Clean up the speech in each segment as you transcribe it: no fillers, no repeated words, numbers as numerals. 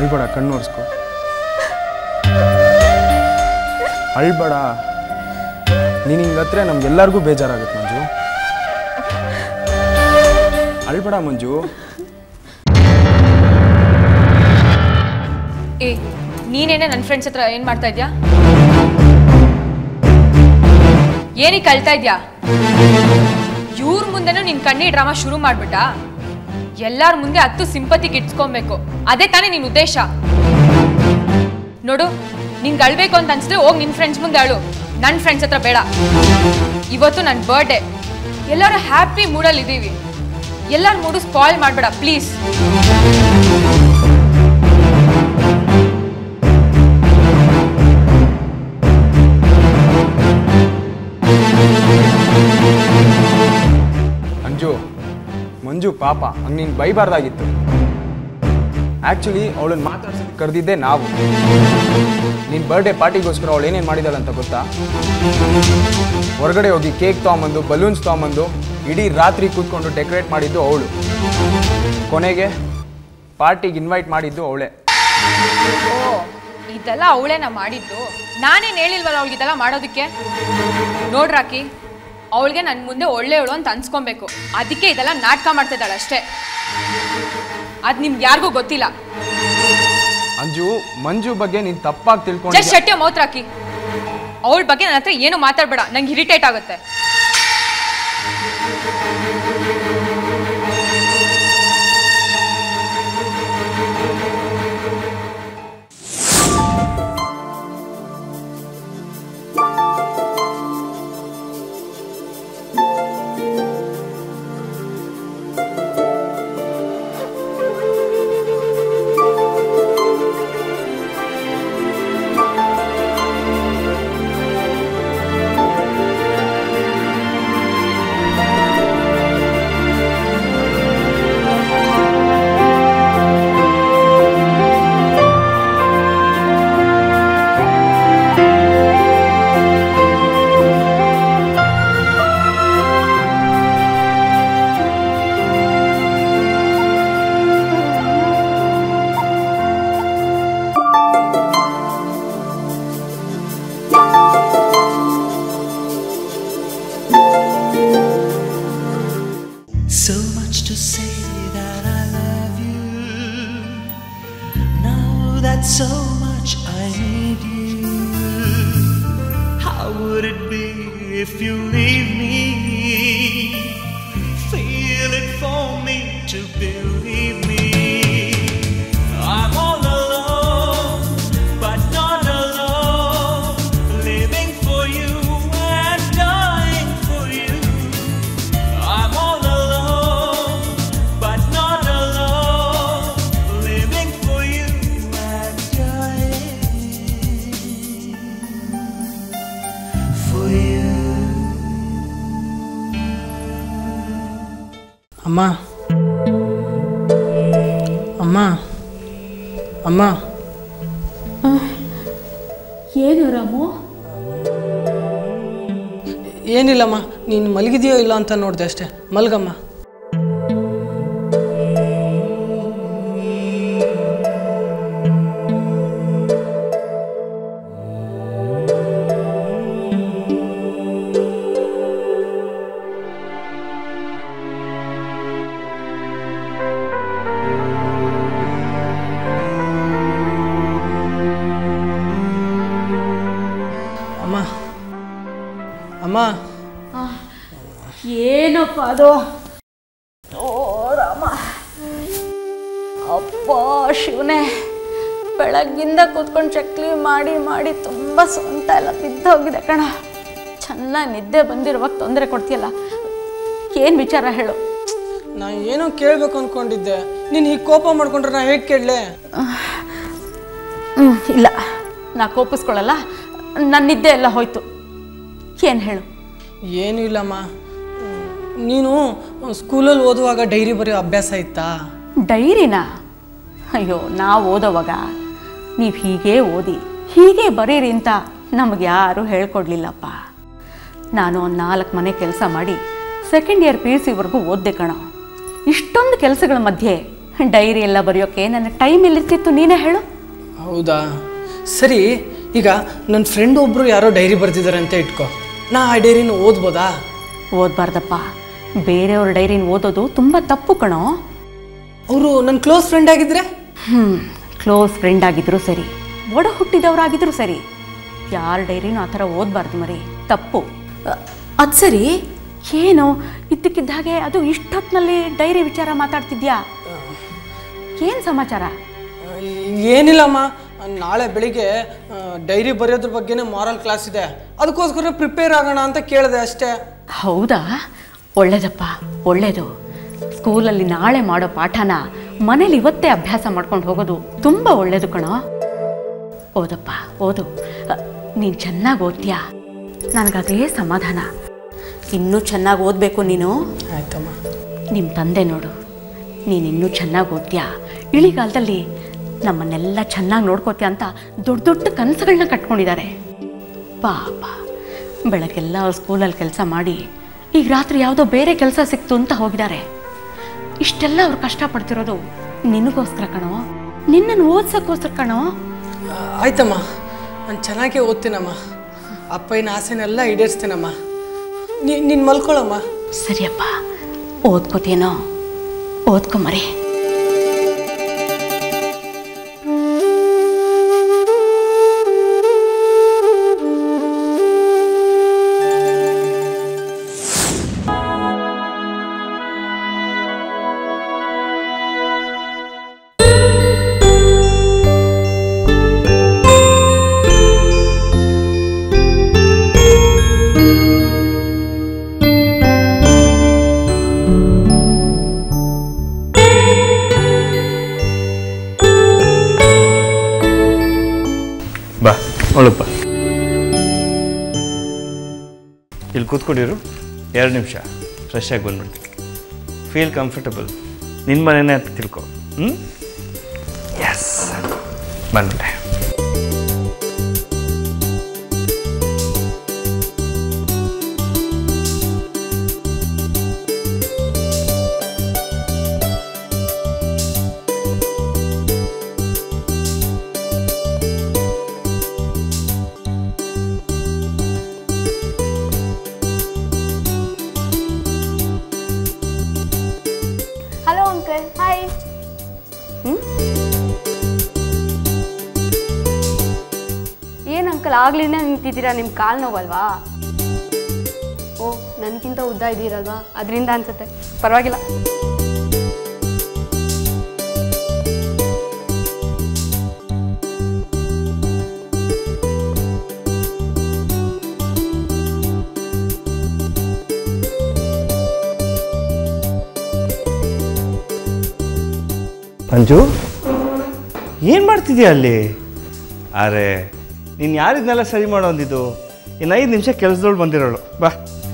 ಅಳ್ಬೇಡ, ಕಣ್ಣು ಒರೆಸ್ಕೊ. ಅಳ್ಬೇಡ. ನೀನು ಹಿಂಗತ್ರೆ ನಮ್ಗೆಲ್ಲರಿಗೂ ಬೇಜಾರಾಗುತ್ತೆ ಮಂಜು. ಅಳ್ಬೇಡ ಮಂಜು. ಏ, ನೀನೇನೆ ನನ್ನ ಫ್ರೆಂಡ್ಸ್ ಹತ್ರ ಏನು ಮಾಡ್ತಾ ಇದ್ಯಾ? ಏನಕ್ಕೆ ಅಳ್ತಾ ಇದ್ಯಾ? ಇವ್ರ ಮುಂದೆನೂ ನಿನ್ನ ಕಣ್ಣೀರ್ ಡ್ರಾಮಾ ಶುರು ಮಾಡ್ಬಿಟ್ಟ. ಎಲ್ಲರ ಮುಂದೆ ಹತ್ತು ಸಿಂಪತಿ ಗಿಟ್ಸ್ಕೊಬೇಕು, ಅದೇ ತಾನೇ ನಿನ್ನ ಉದ್ದೇಶ. ನೋಡು, ನಿನ್ಗೆ ಅಳ್ಬೇಕು ಅಂತ ಅನ್ಸಿದ್ರೆ ಹೋಗಿ ನಿನ್ನ ಫ್ರೆಂಡ್ಸ್ ಮುಂದೆ ಅಳು, ನನ್ನ ಫ್ರೆಂಡ್ಸ್ ಹತ್ರ ಬೇಡ. ಇವತ್ತು ನನ್ನ ಬರ್ಡೇ, ಎಲ್ಲರೂ ಹ್ಯಾಪಿ ಮೂಡಲ್ಲಿ ಇದ್ದೀವಿ. ಎಲ್ಲರ ಮೂಡು ಸ್ಪಾಯ್ಲ್ ಮಾಡಬೇಡ ಪ್ಲೀಸ್. ಮಂಜು ಪಾಪ, ಹಂಗೆ ನೀನು ಬೈಬಾರ್ದಾಗಿತ್ತು. ಆ್ಯಕ್ಚುಲಿ ಅವಳನ್ನು ಮಾತಾಡ್ಸೋದು ಕರೆದಿದ್ದೆ ನಾವು. ನಿನ್ನ ಬರ್ಡೇ ಪಾರ್ಟಿಗೋಸ್ಕರ ಅವಳು ಏನೇನು ಮಾಡಿದಾಳೆ ಅಂತ ಗೊತ್ತಾ? ಹೊರಗಡೆ ಹೋಗಿ ಕೇಕ್ ತೊಗೊಂಬಂದು, ಬಲೂನ್ಸ್ ತೊಗೊಂಬಂದು ಇಡೀ ರಾತ್ರಿ ಕೂತ್ಕೊಂಡು ಡೆಕೋರೇಟ್ ಮಾಡಿದ್ದು ಅವಳು. ಕೊನೆಗೆ ಪಾರ್ಟಿಗೆ ಇನ್ವೈಟ್ ಮಾಡಿದ್ದು ಅವಳೇ. ಓ, ಇದೆಲ್ಲ ಅವಳೇನ ಮಾಡಿದ್ದು? ನಾನೇನು ಹೇಳಿಲ್ವಲ್ಲ ಅವಳಿಗೆ ಇದೆಲ್ಲ ಮಾಡೋದಕ್ಕೆ. ನೋಡ್ರಾಕಿ, ಅವಳಿಗೆ ನನ್ನ ಮುಂದೆ ಒಳ್ಳೆಯವಳು ಅಂತ ಅನ್ಸ್ಕೊಬೇಕು, ಅದಕ್ಕೆ ಇದೆಲ್ಲ ನಾಟಕ ಮಾಡ್ತಿದ್ದಾಳೆ ಅಷ್ಟೇ. ಅದು ನಿಮ್ಗೆ ಯಾರಿಗೂ ಗೊತ್ತಿಲ್ಲ. ಅಂಜು, ಮಂಜು ಬಗ್ಗೆ ನೀನು ತಪ್ಪಾಗಿ ತಿಳ್ಕೊಂಡು. Just shut your mouth Rocky. ಅವಳ ಬಗ್ಗೆ ನನ್ನ ಹತ್ರ ಏನು ಮಾತಾಡಬೇಡ, ನಂಗೆ ಇರಿಟೇಟ್ ಆಗುತ್ತೆ. So much I need you. How would it be if you leave me? Feel it for me to believe me. I'm all alone, but not alone. Living for you and dying for you. I'm all alone, but not alone. Living for you. ಅಮ್ಮ ಅಮ್ಮ ಅಮ್ಮ. ಏನು ರಾಮು? ಏನಿಲ್ಲಮ್ಮ, ನೀನು ಮಲಗಿದೆಯೋ ಇಲ್ಲ ಅಂತ ನೋಡಿದೆ ಅಷ್ಟೇ. ಮಲ್ಗಮ್ಮ. ಅಮ್ಮ, ಏನಪ್ಪ ಅದು? ಓ ರಾಮ, ಅಪ್ಪ ಶಿವನೇ, ಬೆಳಗ್ಗಿಂದ ಕೂತ್ಕೊಂಡು ಚಕ್ಲಿ ಮಾಡಿ ಮಾಡಿ ತುಂಬ ಸೊಂಟ ಎಲ್ಲ ಬಿದ್ದೋಗಿದೆ ಕಣ. ಚೆನ್ನಾಗಿ ನಿದ್ದೆ ಬಂದಿರುವಾಗ ತೊಂದರೆ ಕೊಡ್ತೀಯಲ್ಲ, ಏನು ವಿಚಾರ ಹೇಳು? ನಾನು ಏನೋ ಕೇಳಬೇಕು ಅಂದ್ಕೊಂಡಿದ್ದೆ, ನೀನು ಹೀಗೆ ಕೋಪ ಮಾಡ್ಕೊಂಡ್ರೆ ನಾ ಹೇಗೆ ಕೇಳಲೆ? ಇಲ್ಲ, ನಾ ಕೋಪಿಸ್ಕೊಳ್ಳಲ್ಲ, ನನ್ನ ನಿದ್ದೆ ಎಲ್ಲ ಹೋಯ್ತು. ಏನು ಹೇಳು? ಏನೂ ಇಲ್ಲಮ್ಮ, ನೀನು ಸ್ಕೂಲಲ್ಲಿ ಓದುವಾಗ ಡೈರಿ ಬರೆಯೋ ಅಭ್ಯಾಸ ಇತ್ತಾ? ಡೈರಿನಾ? ಅಯ್ಯೋ, ನಾವು ಓದೋವಾಗ ನೀವು ಹೀಗೆ ಓದಿ ಹೀಗೆ ಬರೀರಿ ಅಂತ ನಮಗೆ ಯಾರೂ ಹೇಳ್ಕೊಡ್ಲಿಲ್ಲಪ್ಪ. ನಾನು ಒಂದು 4 ಮನೆ ಕೆಲಸ ಮಾಡಿ ಸೆಕೆಂಡ್ ಇಯರ್ PUC ವರೆಗೂ ಓದ್ದೆ ಕಣೋ. ಇಷ್ಟೊಂದು ಕೆಲಸಗಳ ಮಧ್ಯೆ ಡೈರಿ ಎಲ್ಲ ಬರೆಯೋಕ್ಕೆ ನನಗೆ ಟೈಮ್ ಎಲ್ಲಿರ್ತಿತ್ತು ನೀನೇ ಹೇಳು. ಹೌದಾ, ಸರಿ. ಈಗ ನನ್ನ ಫ್ರೆಂಡ್ ಒಬ್ಬರು ಯಾರೋ ಡೈರಿ ಬರೆದಿದ್ದಾರೆ ಅಂತ ಇಟ್ಕೋ, ನಾ ಆ ಡೈರಿನ ಓದ್ಬೋದಾ? ಓದಬಾರ್ದಪ್ಪ. ಬೇರೆಯವ್ರ ಡೈರಿನ ಓದೋದು ತುಂಬ ತಪ್ಪು ಕಣೋ. ಅವರು ನನ್ನ ಕ್ಲೋಸ್ ಫ್ರೆಂಡ್ ಆಗಿದ್ರೆ? ಕ್ಲೋಸ್ ಫ್ರೆಂಡ್ ಆಗಿದ್ರು ಸರಿ, ಒಡ ಹುಟ್ಟಿದವರಾಗಿದ್ರು ಸರಿ, ಯಾರ ಡೈರಿನೂ ಆ ಥರ ಓದಬಾರ್ದು ಮರಿ, ತಪ್ಪು. ಅದು ಸರಿ, ಏನು ಇದ್ದಕ್ಕಿದ್ದ ಹಾಗೆ ಅದು ಇಷ್ಟೊತ್ತಿನಲ್ಲಿ ಡೈರಿ ವಿಚಾರ ಮಾತಾಡ್ತಿದ್ಯಾ? ಏನು ಸಮಾಚಾರ? ಏನಿಲ್ಲಮ್ಮ, ನಾಳೆ ಬೆಳಿಗ್ಗೆ ಡೈರಿ ಬರೆಯೋದ್ರ ಬಗ್ಗೆನೇ ಮಾರಲ್ ಕ್ಲಾಸ್ ಇದೆ, ಅದಕ್ಕೋಸ್ಕರ ಪ್ರಿಪೇರ್ ಆಗೋಣ ಅಂತ ಕೇಳಿದೆ ಅಷ್ಟೇ. ಹೌದಾ? ಒಳ್ಳೇದಪ್ಪ, ಒಳ್ಳೇದು. ಸ್ಕೂಲಲ್ಲಿ ನಾಳೆ ಮಾಡೋ ಪಾಠನ ಮನೇಲಿ ಇವತ್ತೇ ಅಭ್ಯಾಸ ಮಾಡ್ಕೊಂಡು ಹೋಗೋದು ತುಂಬ ಒಳ್ಳೇದು ಕಣೋ. ಓದಪ್ಪ, ಓದು. ನೀನು ಚೆನ್ನಾಗಿ ಓದ್ತೀಯಾ, ನನಗದೇ ಸಮಾಧಾನ. ಇನ್ನೂ ಚೆನ್ನಾಗಿ ಓದಬೇಕು ನೀನು. ಆಯ್ತಮ್ಮ. ನಿಮ್ಮ ತಂದೆ ನೋಡು, ನೀನು ಇನ್ನೂ ಚೆನ್ನಾಗಿ ಓದ್ತೀಯಾ, ಇಳಿಗಾಲದಲ್ಲಿ ನಮ್ಮನ್ನೆಲ್ಲ ಚೆನ್ನಾಗಿ ನೋಡ್ಕೋತೀಯ ಅಂತ ದೊಡ್ಡ ದೊಡ್ಡ ಕನಸುಗಳನ್ನ ಕಟ್ಕೊಂಡಿದ್ದಾರೆ. ಪಾಪ ಬೆಳಗ್ಗೆಲ್ಲ ಅವ್ರು ಸ್ಕೂಲಲ್ಲಿ ಕೆಲಸ ಮಾಡಿ ಈಗ ರಾತ್ರಿ ಯಾವುದೋ ಬೇರೆ ಕೆಲಸ ಸಿಕ್ತು ಅಂತ ಹೋಗಿದ್ದಾರೆ. ಇಷ್ಟೆಲ್ಲ ಅವ್ರು ಕಷ್ಟಪಡ್ತಿರೋದು ನಿನಗೋಸ್ಕರ ಕಣೋ, ನಿನ್ನನ್ನು ಓದ್ಸೋಕ್ಕೋಸ್ಕರ ಕಣೋ. ಆಯ್ತಮ್ಮ, ನಾನು ಚೆನ್ನಾಗೇ ಓದ್ತೀನಮ್ಮ, ಅಪ್ಪನ ಆಸೆನೆಲ್ಲ ಈಡೇರಿಸ್ತೇನಮ್ಮ. ನೀನು ಮಲ್ಕೊಳ್ಳಮ್ಮ. ಸರಿಯಪ್ಪ, ಓದ್ಕೋತೇನೋ, ಓದ್ಕೊಂಬರಿ. ಬಾ ಒಳಪ್ಪ, ಇಲ್ಲಿ ಕೂತ್ಕೊಂಡಿರು, 2 ನಿಮಿಷ ಫ್ರೆಶ್ ಆಗಿ ಬಂದ್ಬಿಡ್ತೀನಿ. ಫೀಲ್ ಕಂಫರ್ಟಬಲ್, ನಿನ್ನ ಮನೆಯೇ ಅಂತ ತಿಳ್ಕೊ. ಎಸ್, ಬಂದ್ಬಿಟ್ಟೆ. Hello uncle. ಹಾಯ್. ಏನು ಅಂಕಲ್ ಆಗ್ಲಿಂದ ನಿಂತಿದ್ದೀರಾ? ನಿಮ್ಮ ಕಾಲು ನೋವಲ್ವಾ? ಓ, ನನಗಿಂತ ಉದ್ದ ಇದ್ದೀರಲ್ವಾ, ಅದರಿಂದ ಅನ್ಸುತ್ತೆ. ಪರವಾಗಿಲ್ಲ. ಮಂಜು, ಏನು ಮಾಡ್ತಿದ್ಯಾ ಅಲ್ಲಿ? ಅರೆ, ನೀನು ಯಾರಿದ್ನೆಲ್ಲ ಸರಿ ಮಾಡೋ ಅಂದಿದ್ದು? ಇನ್ನು 5 ನಿಮಿಷ ಕೆಲಸದೊಳು ಬಂದಿರೋಳು. ಬಾ.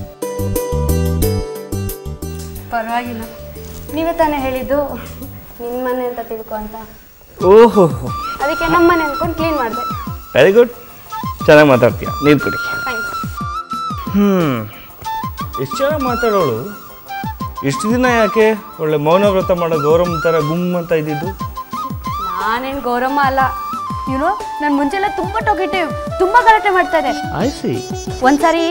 ಪರವಾಗಿಲ್ಲ, ನೀವೇ ತಾನೇ ಹೇಳಿದ್ದು ನಿಮ್ಮ ಮನೆ ಅಂತ ತಿಳ್ಕೊ ಅಂತ. ಓಹೋ, ಅದಕ್ಕೆ ನಮ್ಮ ಮನೆ ಅಂದ್ಕೊಂಡು ಕ್ಲೀನ್ ಮಾಡಿದೆ. ವೆರಿ ಗುಡ್, ಚೆನ್ನಾಗಿ ಮಾತಾಡ್ತೀಯ. ನೀರು ಕುಡಿ. ಥ್ಯಾಂಕ್ಸ್. ಎಷ್ಟು ಚೆನ್ನಾಗಿ ಮಾತಾಡೋಳು. ಇಷ್ಟು ದಿನ ಯಾಕೆ ಒಳ್ಳೆ ಮೌನ ವ್ರತ ಮಾಡೋ ಗೌರಮ್ಮ ಥರ ಗುಮ್ ಅಂತ ಇದ್ದಿದ್ದು? ನಾನೇನು ಗೌರಮ್ಮ ಅಲ್ಲ, ಇವ್ರು ನಾನು ಮುಂಚೆಲ್ಲ ತುಂಬ ಟೊಕೆಟಿವ್, ತುಂಬ ಗಲಾಟೆ ಮಾಡ್ತಾ ಇದ್ದೆ. I see. ಒಂದ್ಸಾರಿ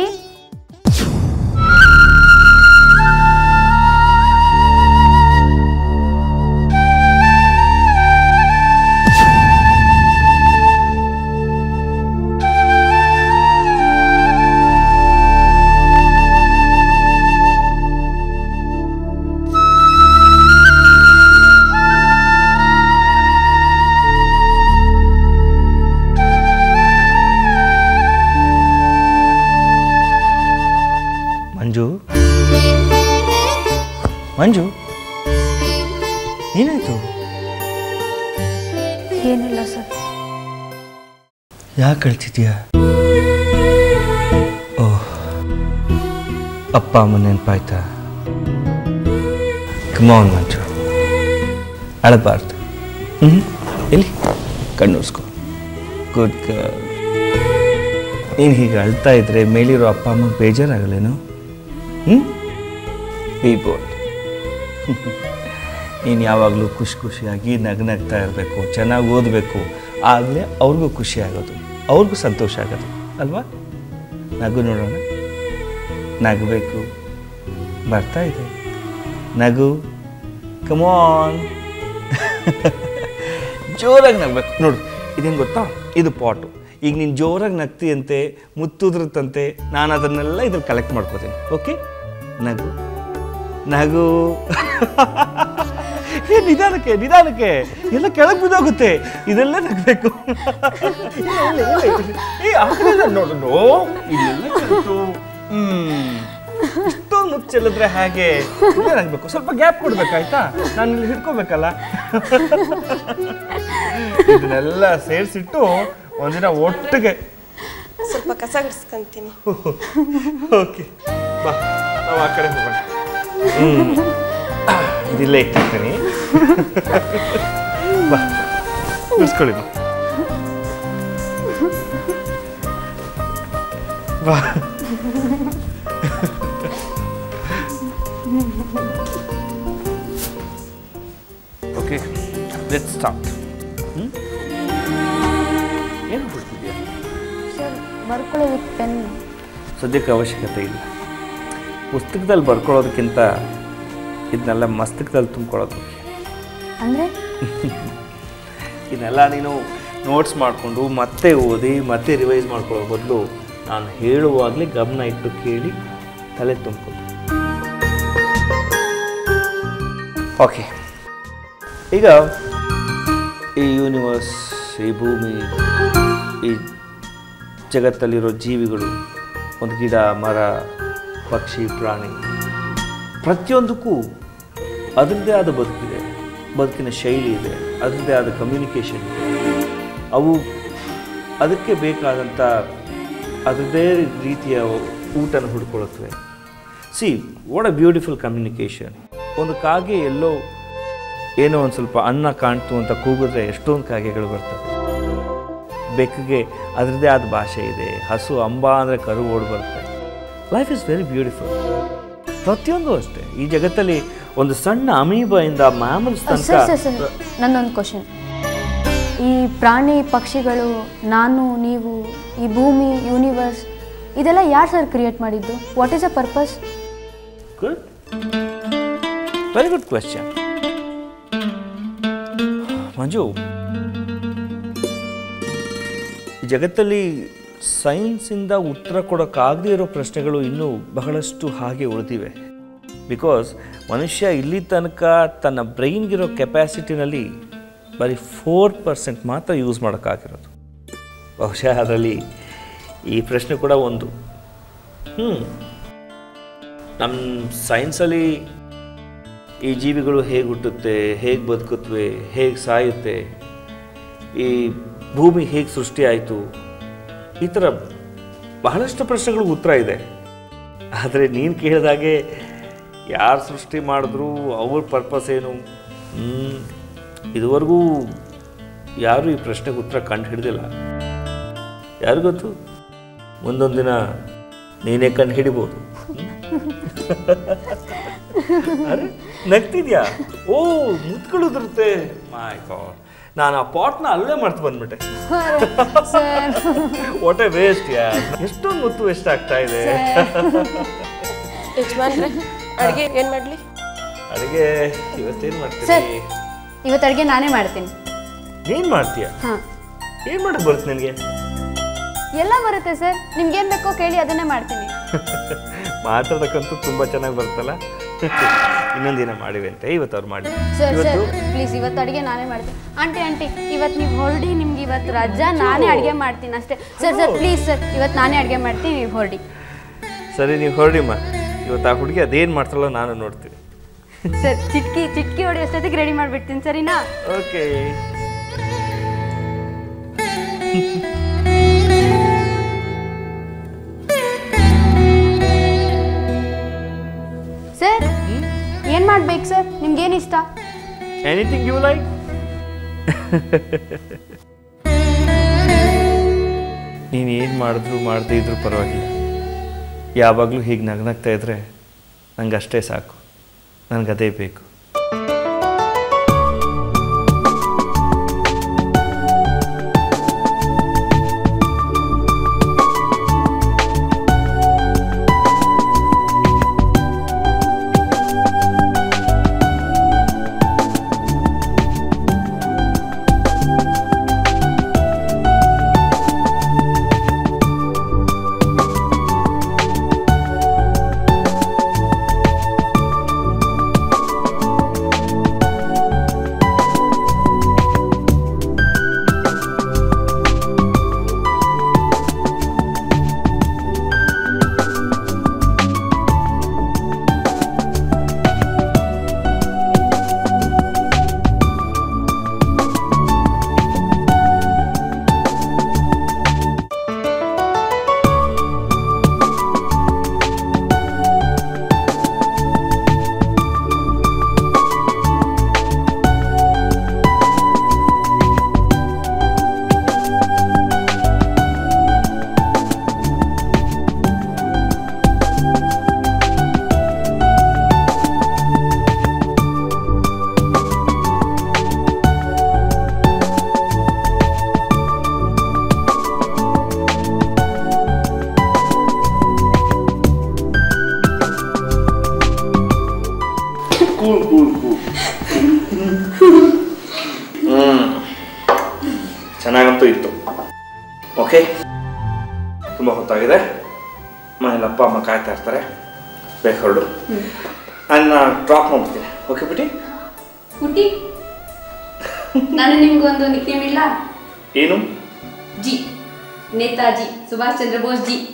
ಮಂಜು, ಏನಾಯ್ತು? ಏನಿಲ್ಲ ಸರ್. ಯಾಕೆ ಕಳ್ತಿದ್ಯಾ? ಓಹ್, ಅಪ್ಪ ಅಮ್ಮ ನೆನಪಾಯ್ತಾ? ಕಮಾನ್ ಮಂಜು, ಅಳಬಾರ್ದು. ಎಲ್ಲಿ ಕಣ್ಣುರ್ಸ್ಕೊ. Good girl. ನೀನು ಹೀಗೆ ಅಳ್ತಾ ಇದ್ರೆ ಮೇಲಿರೋ ಅಪ್ಪ ಅಮ್ಮಗೆ ಬೇಜಾರಾಗಲ್ಲೇನು? B bold. ನೀನು ಯಾವಾಗಲೂ ಖುಷಿಯಾಗಿ ನಗ್ತಾ ಇರಬೇಕು, ಚೆನ್ನಾಗಿ ಓದಬೇಕು, ಆಗಲೇ ಅವ್ರಿಗೂ ಖುಷಿ ಆಗೋದು, ಅವ್ರಿಗೂ ಸಂತೋಷ ಆಗೋದು ಅಲ್ವಾ? ನಗು ನೋಡೋಣ, ನಗಬೇಕು, ಬರ್ತಾ ಇದೆ ನಗು, ಕಮಾನ್. ಜೋರಾಗಿ ನಗಬೇಕು. ನೋಡು ಇದೇನು ಗೊತ್ತಾ, ಇದು ಪಾಟು. ಈಗ ನೀನು ಜೋರಾಗಿ ನಗ್ತೀಯಂತೆ, ಮುತ್ತುದ್ರತ್ತಂತೆ, ನಾನು ಅದನ್ನೆಲ್ಲ ಇದ್ರಲ್ಲಿ ಕಲೆಕ್ಟ್ ಮಾಡ್ಕೋತೀನಿ. ಓಕೆ, ನಗು ನಗು. ನಿಧಾನಕ್ಕೆ ನಿಧಾನಕ್ಕೆ, ಎಲ್ಲ ಕೆಳಗೆ ಬಿದ್ದೋಗುತ್ತೆ, ಇದೆಲ್ಲ ನಗಬೇಕು. ನೋಡು ಇಲ್ಲೆಲ್ಲ ಇಷ್ಟೊಂದು ಮುತ್ತು ಚೆಲ್ಲಿದ್ರೆ ಹಾಗೆ ನಗಬೇಕು. ಸ್ವಲ್ಪ ಗ್ಯಾಪ್ ಕೊಡ್ಬೇಕಾಯ್ತಾ, ನಾನು ಇಲ್ಲಿ ಹಿಡ್ಕೋಬೇಕಲ್ಲ. ಇದನ್ನೆಲ್ಲ ಸೇರಿಸಿಟ್ಟು ಒಂದಿನ ಒಟ್ಟಿಗೆ ಸ್ವಲ್ಪ ಕಸ ಗುಡಿಸ್ಕೊಂತೀನಿ. ಓಕೆ ಬಾ, ನಾವು ಆ ಕಡೆ ಹೋಗೋಣ. ಇದಿಲ್ಲೇ ಇಟ್ಟಿರ್ತೀನಿ. ಬಾ ಗುಡಿಸ್ಕೊಳ್ಳಿ ಬಾ. ಬಾ ಓಕೆ, ಲೆಟ್ಸ್ ಸ್ಟಾರ್ಟ್. ಏನು ಬಿಡ್ತಿದ್ಯಾ? ಸರ್ ಬರ್ಕೊಳ್ಳೋದಕ್ಕೆ ಪೆನ್ ಸದ್ಯಕ್ಕೆ ಅವಶ್ಯಕತೆ ಇಲ್ಲ. ಪುಸ್ತಕದಲ್ಲಿ ಬರ್ಕೊಳ್ಳೋದಕ್ಕಿಂತ ಇದನ್ನೆಲ್ಲ ಮಸ್ತಕದಲ್ಲಿ ತುಂಬ್ಕೊಳ್ಳೋದು. ಅಂದರೆ ಇದನ್ನೆಲ್ಲ ನೀನು ನೋಟ್ಸ್ ಮಾಡಿಕೊಂಡು ಮತ್ತೆ ಓದಿ ಮತ್ತೆ ರಿವೈಸ್ ಮಾಡ್ಕೊಳ್ಳೋ ಬದಲು ನಾನು ಹೇಳುವಾಗಲೇ ಗಮನ ಇಟ್ಟು ಕೇಳಿ ತಲೆ ತುಂಬ್ಕೊಂಡು. ಓಕೆ, ಈಗ ಈ ಯೂನಿವರ್ಸ್, ಈ ಭೂಮಿ, ಈ ಜಗತ್ತಲ್ಲಿರೋ ಜೀವಿಗಳು, ಒಂದು ಗಿಡ, ಮರ, ಪಕ್ಷಿ, ಪ್ರಾಣಿ, ಪ್ರತಿಯೊಂದಕ್ಕೂ ಅದರದ್ದೇ ಆದ ಬದುಕಿದೆ, ಬದುಕಿನ ಶೈಲಿ ಇದೆ, ಅದರದ್ದೇ ಆದ ಕಮ್ಯುನಿಕೇಷನ್ ಇದೆ. ಅವು ಅದಕ್ಕೆ ಬೇಕಾದಂಥ ಅದರದ್ದೇ ರೀತಿಯ ಊಟನ ಹುಡ್ಕೊಳುತ್ತವೆ. See what a beautiful communication. ಒಂದು ಕಾಗೆ ಎಲ್ಲೋ ಏನೋ ಒಂದು ಸ್ವಲ್ಪ ಅನ್ನ ಕಾಣ್ತು ಅಂತ ಕೂಗಿದ್ರೆ ಎಷ್ಟೊಂದು ಕಾಗೆಗಳು ಬರ್ತವೆ. ಬೆಕ್ಕಿಗೆ ಅದರದ್ದೇ ಆದ ಭಾಷೆ ಇದೆ. ಹಸು ಅಂಬ ಅಂದರೆ ಕರು ಓಡಿ ಬರುತ್ತೆ. Life is very beautiful. ಪ್ರತಿಯೊಂದು ಅಷ್ಟೇ. ಈ ಜಗತ್ತಲ್ಲಿ ಒಂದು ಸಣ್ಣ ಅಮೀಬಾಯಿಂದ ಮ್ಯಾಮಲ್ಸ್ ತನಕ. ನನ್ನೊಂದು ಕ್ವಶನ್, ಈ ಪ್ರಾಣಿ ಪಕ್ಷಿಗಳು, ನಾನು, ನೀವು, ಈ ಭೂಮಿ, ಯೂನಿವರ್ಸ್, ಇದೆಲ್ಲ ಯಾರು ಸರ್ ಕ್ರಿಯೇಟ್ ಮಾಡಿದ್ದು? What is a purpose? Good, very good question. Manju, ಈ ಜಗತ್ತಲ್ಲಿ ಸೈನ್ಸಿಂದ ಉತ್ತರ ಕೊಡೋಕ್ಕಾಗದೇ ಇರೋ ಪ್ರಶ್ನೆಗಳು ಇನ್ನೂ ಬಹಳಷ್ಟು ಹಾಗೆ ಉಳಿದಿವೆ. ಬಿಕಾಸ್ ಮನುಷ್ಯ ಇಲ್ಲಿ ತನಕ ತನ್ನ ಬ್ರೈನ್ಗಿರೋ ಕೆಪ್ಯಾಸಿಟಿನಲ್ಲಿ ಬರೀ 4% ಮಾತ್ರ ಯೂಸ್ ಮಾಡೋಕ್ಕಾಗಿರೋದು. ಬಹುಶಃ ಅದರಲ್ಲಿ ಈ ಪ್ರಶ್ನೆ ಕೂಡ ಒಂದು. ನಮ್ಮ ಸೈನ್ಸಲ್ಲಿ ಈ ಜೀವಿಗಳು ಹೇಗೆ ಹುಟ್ಟುತ್ತೆ, ಹೇಗೆ ಬದುಕುತ್ತವೆ, ಹೇಗೆ ಸಾಯುತ್ತೆ, ಈ ಭೂಮಿ ಹೇಗೆ ಸೃಷ್ಟಿ ಆಯಿತು, ಈ ಥರ ಬಹಳಷ್ಟು ಪ್ರಶ್ನೆಗಳು ಉತ್ತರ ಇದೆ. ಆದರೆ ನೀನು ಕೇಳಿದಾಗೆ ಯಾರು ಸೃಷ್ಟಿ ಮಾಡಿದ್ರು, ಅವ್ರ ಪರ್ಪಸ್ ಏನು, ಇದುವರೆಗೂ ಯಾರೂ ಈ ಪ್ರಶ್ನೆಗೆ ಉತ್ತರ ಕಂಡು ಹಿಡಿದಿಲ್ಲ. ಯಾರು ಗೊತ್ತು, ಮುಂದೊಂದು ದಿನ ನೀನೇ ಕಂಡು ಹಿಡಿಬೋದು. ಅರೆ ನಗ್ತಿದ್ಯಾ? ಓ, ಮುತ್ಕೊಳ್ಳುದಿರುತ್ತೆ. ಮೈ ಗಾಡ್, ನಾನು ಆ ಪಾಟ್ನ ಅಲ್ಲೇ ಮರ್ತು ಬಂದ್ಬಿಟ್ಟೆ. ವಾಟ್ ಎ ವೇಸ್ಟ್ ಯಾರ್. ಎಷ್ಟೊಂದು ಮುತ್ತು ವೇಸ್ಟ್ ಆಗ್ತಾ ಇದೆ. ಯಜಮಾನ್ರೆ, ಅಡುಗೆ ಏನು ಮಾಡಲಿ? ಅಡುಗೆ ಇವತ್ತೇನು ಮಾಡ್ತೀನಿ? ಇವತ್ತು ಅಡುಗೆ ನಾನೇ ಮಾಡ್ತೀನಿ. ನೀನು ಮಾಡ್ತೀಯಾ? ಹಾಂ. ಏನು ಮಾಡಕ್ಕೆ ಬರುತ್ತೆ ನಿನಗೆ? ಎಲ್ಲ ಬರುತ್ತೆ ಸರ್, ನಿಮ್ಗೇನು ಬೇಕೋ ಕೇಳಿ ಅದನ್ನೇ ಮಾಡ್ತೀನಿ. ಮಾತಾಡೋಕ್ಕಂತೂ ತುಂಬ ಚೆನ್ನಾಗಿ ಬರುತ್ತಲ್ಲ. ಇನ್ನೊಂದಿನ ಮಾಡಿವೆ ಅಂತ ಇವತ್ತು ಅವ್ರು ಮಾಡಿ. ಸರ್ ಪ್ಲೀಸ್ ಇವತ್ತು ಅಡುಗೆ ನಾನೇ ಮಾಡ್ತೀನಿ. ಆಂಟಿ ಇವತ್ತು ನೀವು ಹೊರಡಿ, ನಿಮ್ಗೆ ಇವತ್ತು ರಜಾ, ನಾನೇ ಅಡುಗೆ ಮಾಡ್ತೀನಿ ಅಷ್ಟೇ. ಸರ್ ಪ್ಲೀಸ್ ಸರ್, ಇವತ್ತು ನಾನೇ ಅಡುಗೆ ಮಾಡ್ತೀನಿ, ನೀವು ಹೊರಡಿ. ಸರಿ, ನೀವು ಹೊರಡಿಮ್ಮ. ಇವತ್ತು ಆ ಹುಡುಗಿ ಅದೇನು ಮಾಡ್ತಾಳೋ ನಾನು ನೋಡ್ತೀನಿ. ಸರ್ ಚಿಟ್ಕಿ ಹೊಡಿ ಅಷ್ಟೊತ್ತಿಗೆ ರೆಡಿ ಮಾಡಿಬಿಡ್ತೀನಿ, ಸರಿನಾ? ಓಕೆ. ಸರ್ ಏನು ಮಾಡ್ಬೇಕು ಸರ್? ನಿಮ್ಗೇನು ಇಷ್ಟ? Anything you like. ನೀನು ಏನು ಮಾಡಿದ್ರು ಮಾಡದೇ ಇದ್ರೂ ಪರವಾಗಿಲ್ಲ. ಯಾವಾಗಲೂ ಹೀಗೆ ನಗ್ನಗ್ತಾ ಇದ್ರೆ ನಂಗೆ ಅಷ್ಟೇ ಸಾಕು. ನನಗದೇ ಬೇಕು. ಅಂತೂ ಇತ್ತು. ಓಕೆ, ತುಂಬ ಹೊತ್ತಾಗಿದೆ, ಮನೇಲಿ ಅಪ್ಪ ಅಮ್ಮ ಕಾಯ್ತಾ ಇರ್ತಾರೆ, ಬೇಗ ಹೊರಡು. ನಾನು ಡ್ರಾಪ್ ಮಾಡ್ಬಿಡ್ತೀನಿ. ಓಕೆ ಬಿಡಿ? ಹುಟ್ಟಿ ನಾನು ನಿಮ್ಗೊಂದು ನಿಕ್ನೇಮ್ ಇಲ್ಲ? ಏನು? ಜಿ, ನೇತಾಜಿ ಸುಭಾಷ್ ಚಂದ್ರ ಬೋಸ್ ಜಿ.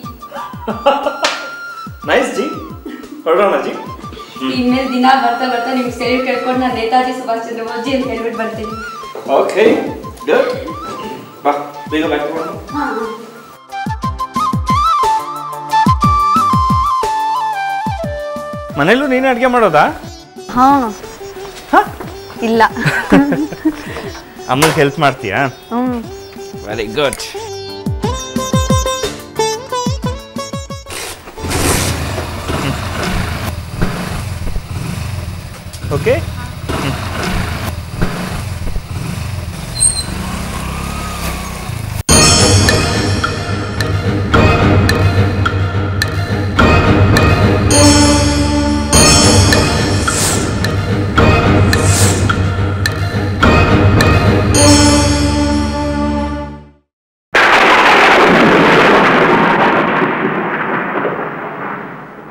ನೈಸ್ ಜಿ, ಹೊರಡೋಣ ಜಿ. ಇನ್ಮೇಲೆ ದಿನ ಬರ್ತಾ ಬರ್ತಾ ನಿಮ್ಗೆ ಸರಿ ಕೇಳ್ಕೊಂಡು ನಾನು ನೇತಾಜಿ ಸುಭಾಷ್ ಚಂದ್ರ ಬೋಸ್ ಜಿ ಅಂತ ಹೇಳ್ಬಿಟ್ಟು ಬರ್ತೀನಿ. ಓಕೆ ಗುಡ್, ಬಾ ಬೇಗ ಬ್ಯಾಕ್ ಮಾಡೋಣ. ಮನೇಲೂ ನೀನು ಅಡುಗೆ ಮಾಡೋದಾ? ಹಾಂ. ಇಲ್ಲ, ಅಮ್ಮನಿಗೆ ಹೆಲ್ಪ್ ಮಾಡ್ತೀಯಾ? Very good. ಓಕೆ